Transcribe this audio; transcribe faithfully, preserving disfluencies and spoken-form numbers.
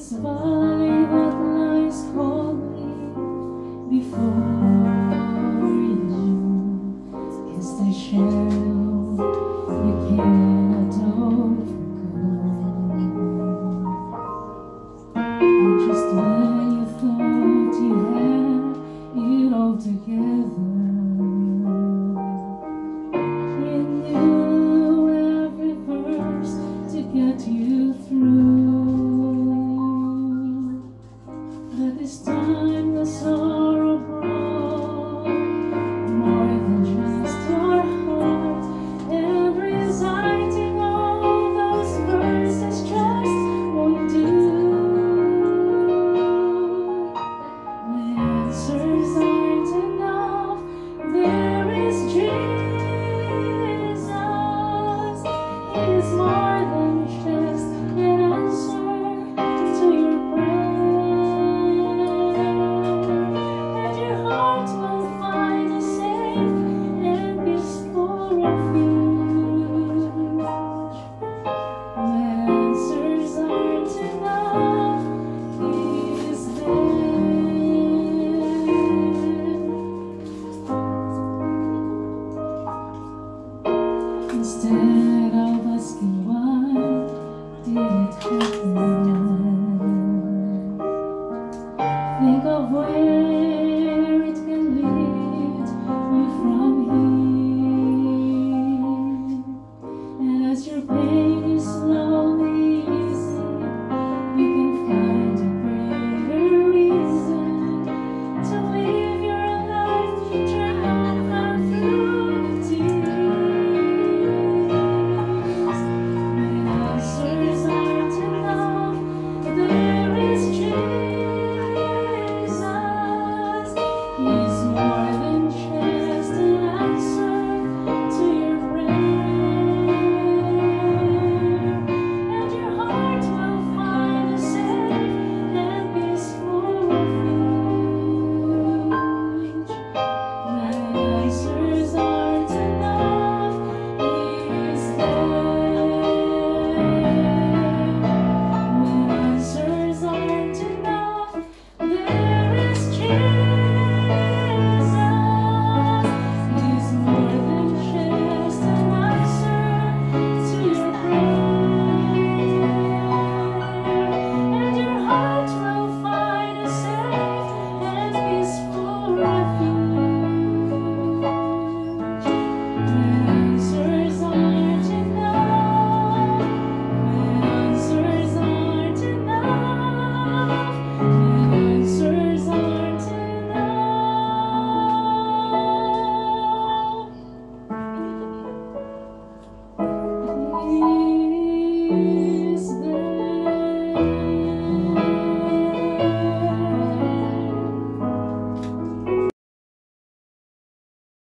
this valley that lies coldly before you, cast a shadow you cannot overcome. And just when you thought you had it all together, you knew every verse to get you through. But this time the sorrow brought more than just your heart, and reciting all those verses just won't do. My answers aren't enough. There is Jesus. He is more than just an answer to your prayer, and your heart will find a safe and peaceful refuge. My answers aren't enough. He is there. Instead of asking why did it happen, think of where it can lead you from here. And as your pain is low,